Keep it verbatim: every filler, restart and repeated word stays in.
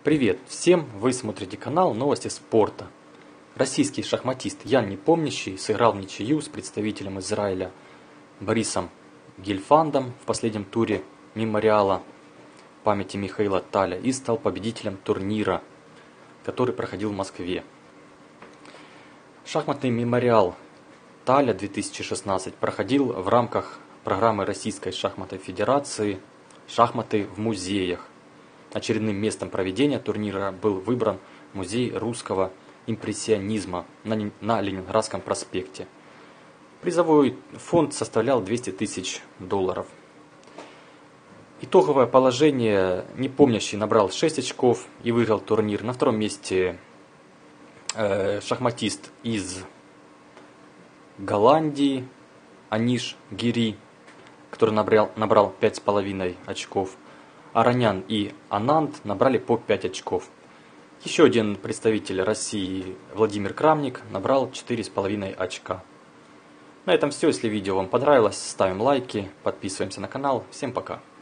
Привет всем! Вы смотрите канал Новости спорта. Российский шахматист Ян Непомнящий сыграл в ничью с представителем Израиля Борисом Гельфандом в последнем туре мемориала памяти Михаила Таля и стал победителем турнира, который проходил в Москве. Шахматный мемориал Таля две тысячи шестнадцать проходил в рамках программы Российской шахматной федерации «Шахматы в музеях». Очередным местом проведения турнира был выбран музей русского импрессионизма на, на Ленинградском проспекте. Призовой фонд составлял двести тысяч долларов. Итоговое положение: Непомнящий набрал шесть очков и выиграл турнир. На втором месте э, шахматист из Голландии Аниш Гири, который набрал, набрал пять с половиной очков. Аронян и Ананд набрали по пять очков. Еще один представитель России, Владимир Крамник, набрал четыре с половиной очка. На этом все. Если видео вам понравилось, ставим лайки, подписываемся на канал. Всем пока!